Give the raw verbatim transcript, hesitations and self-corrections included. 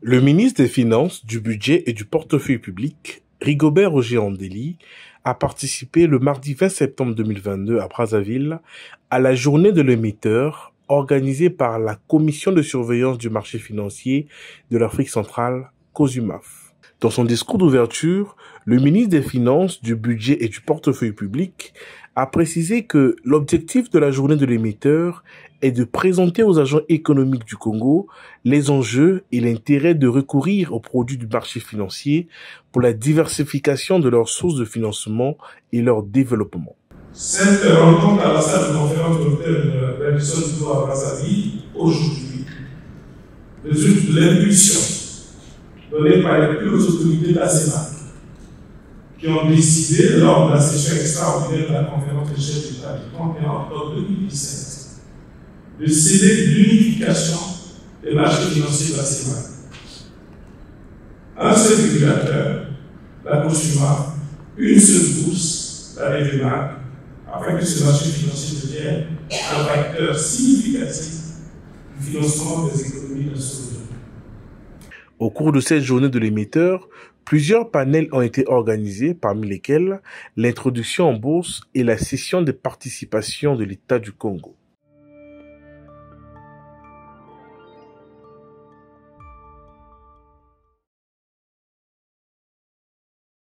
Le ministre des Finances, du Budget et du Portefeuille public, Rigobert Roger-Andély, a participé le mardi vingt septembre deux mille vingt-deux à Brazzaville à la journée de l'émetteur organisée par la Commission de surveillance du marché financier de l'Afrique centrale, COSUMAF. Dans son discours d'ouverture, le ministre des Finances, du Budget et du Portefeuille public a précisé que l'objectif de la journée de l'émetteur est de présenter aux agents économiques du Congo les enjeux et l'intérêt de recourir aux produits du marché financier pour la diversification de leurs sources de financement et leur développement. Cette rencontre à la salle de conférence de l'hôtel de Radisson Blu à Brazzaville, aujourd'hui, résulte de l'impulsion donnée par les plus hautes autorités de la CEMAC, qui ont décidé, lors de la session extraordinaire de la conférence des chefs d'État du trente et un octobre deux mille dix-sept, de céder l'unification des marchés financiers de la CEMAC. Un seul régulateur, la COSUMAF, une seule bourse, la R E M A C, afin que ce marché financier devienne un facteur significatif du financement des économies nationales. Au cours de cette journée de l'émetteur, plusieurs panels ont été organisés, parmi lesquels l'introduction en bourse et la cession des participations de l'État du Congo.